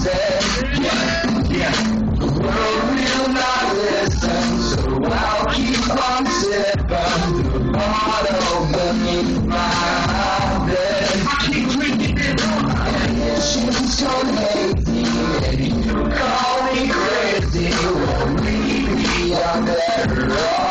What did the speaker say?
said, yeah. The world will not listen, so I'll keep on sipping the bottle beneath my bed. I keep drinking it wrong. And issues don't hate me, and you call me crazy. Well, maybe I'm better off.